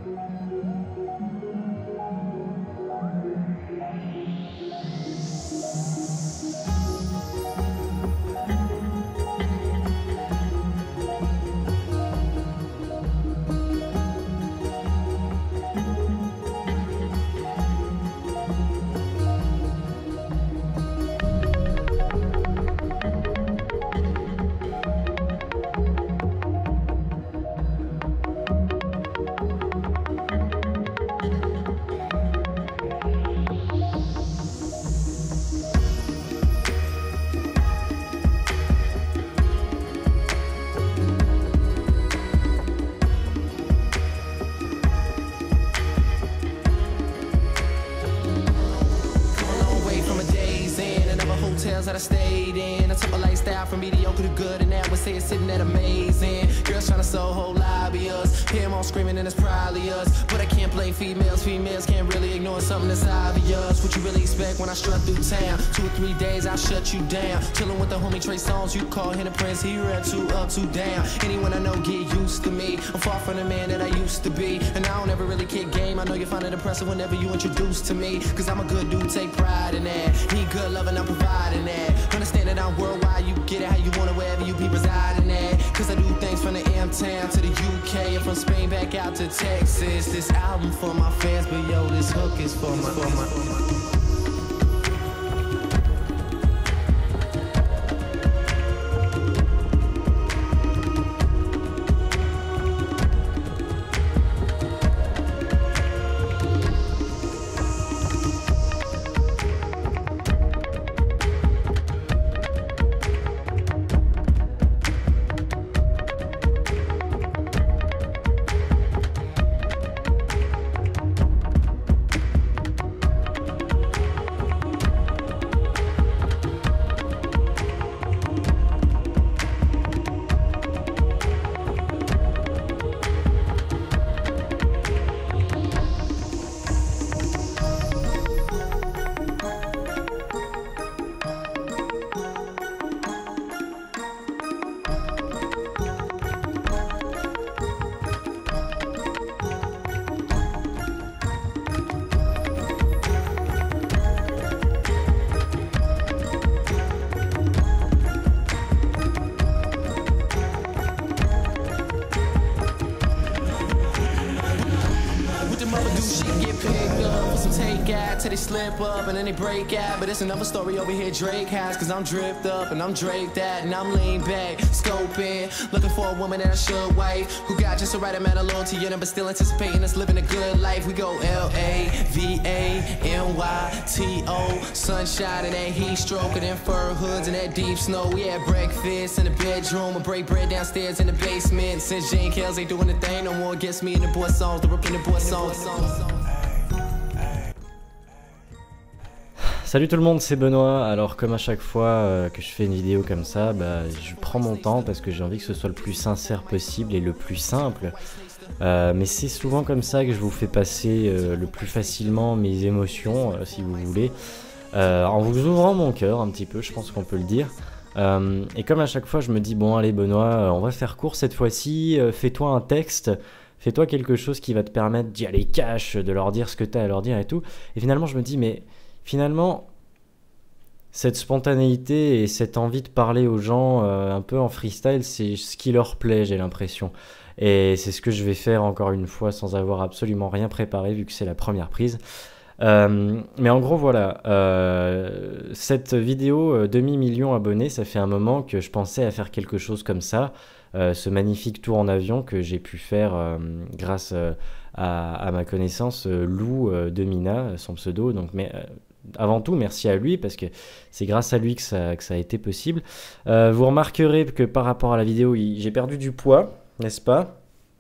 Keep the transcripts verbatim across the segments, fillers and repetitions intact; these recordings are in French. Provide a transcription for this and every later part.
That I stayed in, I took my lifestyle from mediocre to good, and now I would say it's sitting at amazing. Girls trying to sell whole lobby us, hear them all screaming and it's probably us. But I can't blame females, females can't really ignore something that's obvious. What you really expect when I strut through town? Two or three days I'll shut you down. Chilling with the homie Trey Songz, you call him the prince, he rap two up, two down. Anyone I know get used to me, I'm far from the man that I used to be. And I don't ever really kick game, I know you find it impressive whenever you introduce to me. Cause I'm a good dude, take pride in that. He good loving, I'm providing that. Understand that I'm worldwide, you get it how you want it, wherever you be residing at. Cause I do things from the M-Town to the U K, and from Spain back out to Texas. This album for my fans, but yo, this hook is for my, for my, for my. Till they slip up and then they break out. But it's another story over here Drake has. Cause I'm dripped up and I'm draped at, and I'm lean back, scoping, looking for a woman that I should wife, who got just the right amount of loyalty in her, but still anticipating us living a good life. We go L A V A N Y T O, sunshine and that heat stroking and fur hoods and that deep snow. We had breakfast in the bedroom, a break bread downstairs in the basement. Since Jane Kells ain't doing the thing no more, gets me in the boy songs, the Brooklyn boy songs. Salut tout le monde, c'est Benoît. Alors comme à chaque fois euh, que je fais une vidéo comme ça, bah, je prends mon temps parce que j'ai envie que ce soit le plus sincère possible et le plus simple. Euh, mais c'est souvent comme ça que je vous fais passer euh, le plus facilement mes émotions, euh, si vous voulez, euh, en vous ouvrant mon cœur un petit peu, je pense qu'on peut le dire. Euh, et comme à chaque fois je me dis, bon allez Benoît, on va faire court cette fois-ci, euh, fais-toi un texte. Fais-toi quelque chose qui va te permettre d'y aller cash, de leur dire ce que tu as à leur dire et tout. Et finalement je me dis, mais finalement, cette spontanéité et cette envie de parler aux gens euh, un peu en freestyle, c'est ce qui leur plaît, j'ai l'impression. Et c'est ce que je vais faire encore une fois sans avoir absolument rien préparé vu que c'est la première prise. Euh, mais en gros voilà, euh, cette vidéo euh, demi-million abonnés, ça fait un moment que je pensais à faire quelque chose comme ça. Euh, ce magnifique tour en avion que j'ai pu faire euh, grâce euh, à, à ma connaissance euh, Lou euh, de Mina, son pseudo. Donc, mais, euh, avant tout, merci à lui parce que c'est grâce à lui que ça, que ça a été possible. Euh, vous remarquerez que par rapport à la vidéo, j'ai perdu du poids, n'est-ce pas?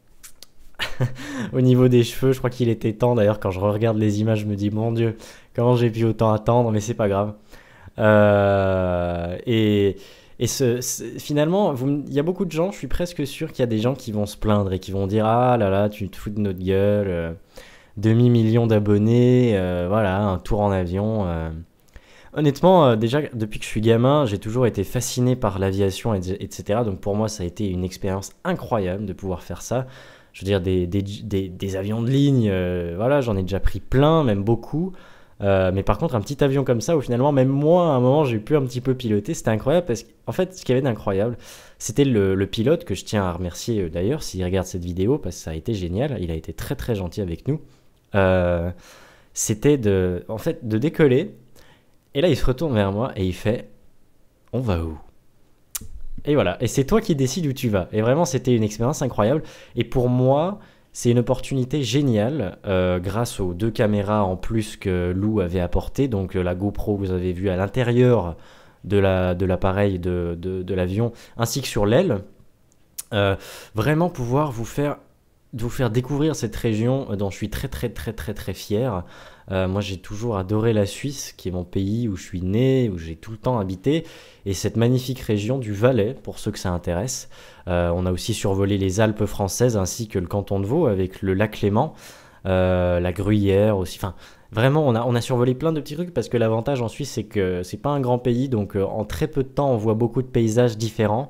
Au niveau des cheveux, je crois qu'il était temps. D'ailleurs, quand je regarde les images, je me dis, mon Dieu, comment j'ai pu autant attendre, mais c'est pas grave. Euh, et et ce, ce, finalement, il y a beaucoup de gens, je suis presque sûr qu'il y a des gens qui vont se plaindre et qui vont dire, ah là là, tu te fous de notre gueule, euh, demi-million d'abonnés, euh, voilà, un tour en avion. Euh. Honnêtement, euh, déjà, depuis que je suis gamin, j'ai toujours été fasciné par l'aviation, et cetera. Donc pour moi, ça a été une expérience incroyable de pouvoir faire ça. Je veux dire, des, des, des, des avions de ligne, euh, voilà, j'en ai déjà pris plein, même beaucoup. Euh, mais par contre, un petit avion comme ça, où finalement, même moi, à un moment, j'ai pu un petit peu piloter, c'était incroyable parce qu'en fait, ce qu'il y avait d'incroyable, c'était le, le pilote que je tiens à remercier euh, d'ailleurs, s'il regarde cette vidéo, parce que ça a été génial, il a été très très gentil avec nous. Euh, c'était de, en fait, de décoller, et là, il se retourne vers moi et il fait « On va où ?» Et voilà, et c'est toi qui décides où tu vas. Et vraiment, c'était une expérience incroyable. Et pour moi, c'est une opportunité géniale, euh, grâce aux deux caméras en plus que Lou avait apportées. Donc euh, la GoPro, vous avez vu à l'intérieur de la, de l'appareil de, de, de l'avion, ainsi que sur l'aile. Euh, vraiment pouvoir vous faire, vous faire découvrir cette région dont je suis très très très très très fier. Euh, moi, j'ai toujours adoré la Suisse, qui est mon pays où je suis né, où j'ai tout le temps habité, et cette magnifique région du Valais, pour ceux que ça intéresse. Euh, on a aussi survolé les Alpes françaises, ainsi que le canton de Vaud, avec le lac Léman, euh, la Gruyère aussi. Enfin, vraiment, on a, on a survolé plein de petits trucs, parce que l'avantage en Suisse, c'est que c'est pas un grand pays, donc euh, en très peu de temps, on voit beaucoup de paysages différents.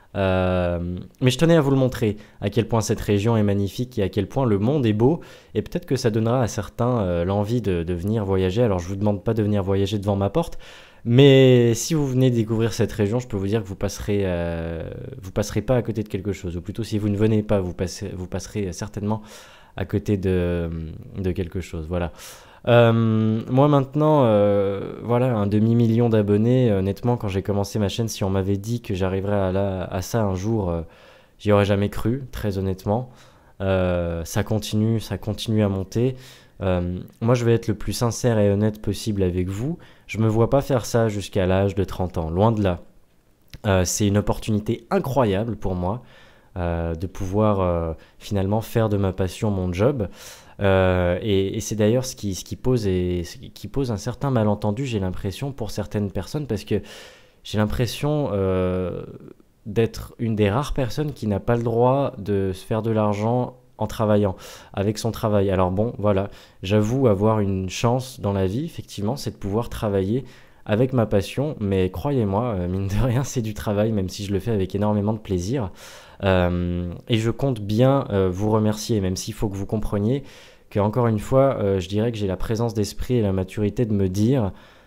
Euh, mais je tenais à vous le montrer, à quel point cette région est magnifique et à quel point le monde est beau, et peut-être que ça donnera à certains euh, l'envie de, de venir voyager. Alors je vous demande pas de venir voyager devant ma porte, mais si vous venez découvrir cette région, je peux vous dire que vous passerez, euh, vous passerez pas à côté de quelque chose, ou plutôt si vous ne venez pas, vous, passez, vous passerez certainement à côté de, de quelque chose. Voilà. Euh, moi maintenant, euh, voilà, un demi-million d'abonnés. Honnêtement, quand j'ai commencé ma chaîne, si on m'avait dit que j'arriverais à, la- à ça un jour, euh, j'y aurais jamais cru, très honnêtement. Euh, ça continue, ça continue à monter. Euh, moi, je vais être le plus sincère et honnête possible avec vous. Je me vois pas faire ça jusqu'à l'âge de trente ans, loin de là. Euh, c'est une opportunité incroyable pour moi, euh, de pouvoir euh, finalement faire de ma passion mon job. Euh, et, et c'est d'ailleurs ce qui, ce qui pose et, ce qui pose un certain malentendu, j'ai l'impression, pour certaines personnes, parce que j'ai l'impression euh, d'être une des rares personnes qui n'a pas le droit de se faire de l'argent en travaillant, avec son travail. Alors bon, voilà, j'avoue avoir une chance dans la vie, effectivement, c'est de pouvoir travailler avec ma passion, mais croyez-moi, euh, mine de rien, c'est du travail, même si je le fais avec énormément de plaisir. Euh, et je compte bien euh, vous remercier, même s'il faut que vous compreniez que, encore une fois, euh, je dirais que j'ai la présence d'esprit et la maturité de me dire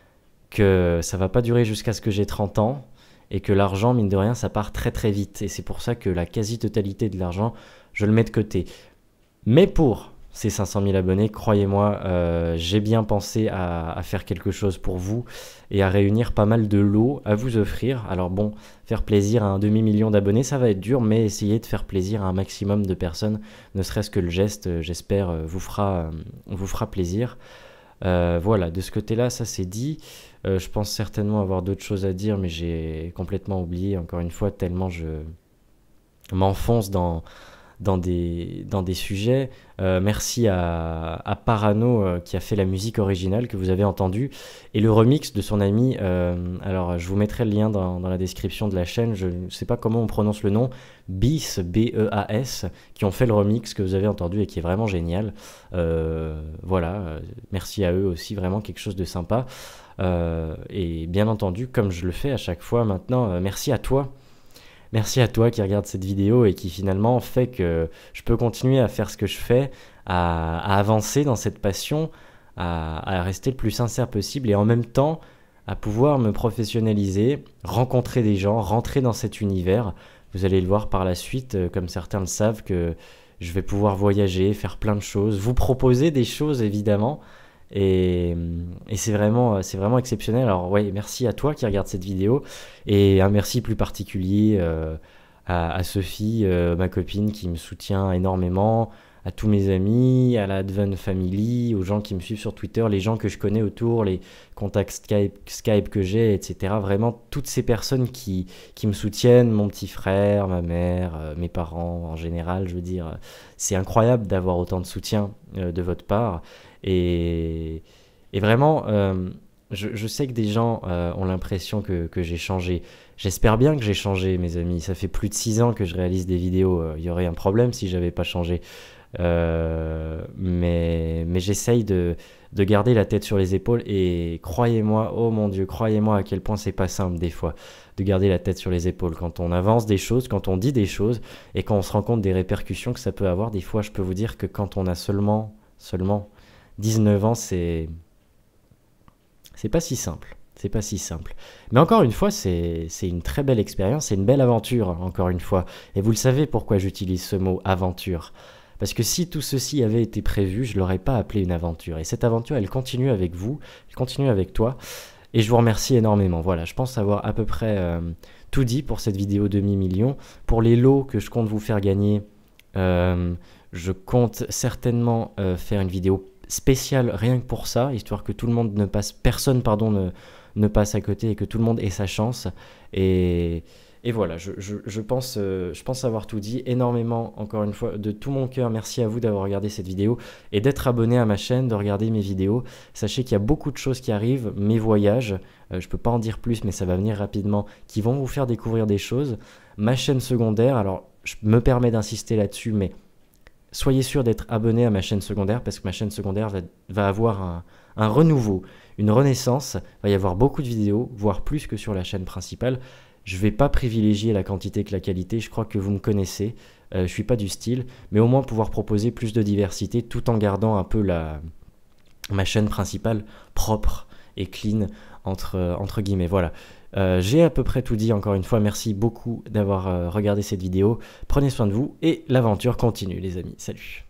que ça va pas durer jusqu'à ce que j'ai trente ans, et que l'argent, mine de rien, ça part très très vite. Et c'est pour ça que la quasi-totalité de l'argent, je le mets de côté. Mais pour ces cinq cent mille abonnés, croyez-moi, euh, j'ai bien pensé à, à faire quelque chose pour vous et à réunir pas mal de lots à vous offrir. Alors bon, faire plaisir à un demi-million d'abonnés, ça va être dur, mais essayez de faire plaisir à un maximum de personnes, ne serait-ce que le geste, euh, j'espère, euh, vous fera, euh, vous fera plaisir. Euh, voilà, de ce côté-là, ça c'est dit. Euh, je pense certainement avoir d'autres choses à dire, mais j'ai complètement oublié, encore une fois, tellement je m'enfonce dans dans des, dans des sujets. Euh, merci à, à Parano, euh, qui a fait la musique originale que vous avez entendue, et le remix de son ami. Euh, alors, je vous mettrai le lien dans, dans la description de la chaîne. Je ne sais pas comment on prononce le nom. Beas, B E A S, qui ont fait le remix que vous avez entendu et qui est vraiment génial. Euh, voilà, euh, merci à eux aussi, vraiment quelque chose de sympa. Euh, et bien entendu, comme je le fais à chaque fois maintenant, euh, merci à toi. Merci à toi qui regarde cette vidéo et qui finalement fait que je peux continuer à faire ce que je fais, à, à avancer dans cette passion, à, à rester le plus sincère possible, et en même temps à pouvoir me professionnaliser, rencontrer des gens, rentrer dans cet univers. Vous allez le voir par la suite, euh, comme certains le savent, que je vais pouvoir voyager, faire plein de choses, vous proposer des choses évidemment. Et, et c'est vraiment, c'est vraiment exceptionnel. Alors ouais, merci à toi qui regarde cette vidéo, et un merci plus particulier euh, à, à Sophie, euh, ma copine, qui me soutient énormément, à tous mes amis, à la Adven Family, aux gens qui me suivent sur Twitter, les gens que je connais autour, les contacts Skype, Skype que j'ai, et cetera. Vraiment toutes ces personnes qui, qui me soutiennent, mon petit frère, ma mère, euh, mes parents en général, je veux dire, c'est incroyable d'avoir autant de soutien euh, de votre part. Et, et vraiment, euh, je, je sais que des gens euh, ont l'impression que, que j'ai changé. J'espère bien que j'ai changé, mes amis. Ça fait plus de six ans que je réalise des vidéos. Il y aurait un problème si j'avais pas changé. Euh, mais mais j'essaye de, de garder la tête sur les épaules et croyez-moi, oh mon Dieu, croyez-moi à quel point c'est pas simple des fois de garder la tête sur les épaules quand on avance des choses, quand on dit des choses et quand on se rend compte des répercussions que ça peut avoir. Des fois, je peux vous dire que quand on a seulement, seulement dix-neuf ans, c'est, c'est pas si simple. C'est pas si simple. Mais encore une fois, c'est, c'est une très belle expérience, c'est une belle aventure, encore une fois. Et vous le savez pourquoi j'utilise ce mot aventure. Parce que si tout ceci avait été prévu, je ne l'aurais pas appelé une aventure. Et cette aventure, elle continue avec vous, elle continue avec toi. Et je vous remercie énormément. Voilà, je pense avoir à peu près euh, tout dit pour cette vidéo demi-million. Pour les lots que je compte vous faire gagner, euh, je compte certainement euh, faire une vidéo spéciale rien que pour ça, histoire que tout le monde ne passe, personne pardon, ne, ne passe à côté et que tout le monde ait sa chance. Et... Et voilà, je, je, je, pense, euh, je pense avoir tout dit énormément, encore une fois, de tout mon cœur. Merci à vous d'avoir regardé cette vidéo et d'être abonné à ma chaîne, de regarder mes vidéos. Sachez qu'il y a beaucoup de choses qui arrivent, mes voyages, euh, je ne peux pas en dire plus, mais ça va venir rapidement, qui vont vous faire découvrir des choses. Ma chaîne secondaire, alors je me permets d'insister là-dessus, mais soyez sûr d'être abonné à ma chaîne secondaire parce que ma chaîne secondaire va, va avoir un, un renouveau, une renaissance. Il va y avoir beaucoup de vidéos, voire plus que sur la chaîne principale. Je ne vais pas privilégier la quantité que la qualité, je crois que vous me connaissez, euh, je ne suis pas du style, mais au moins pouvoir proposer plus de diversité tout en gardant un peu la, ma chaîne principale propre et clean, entre, euh, entre guillemets. Voilà, euh, j'ai à peu près tout dit, encore une fois, merci beaucoup d'avoir euh, regardé cette vidéo, prenez soin de vous et l'aventure continue les amis, salut.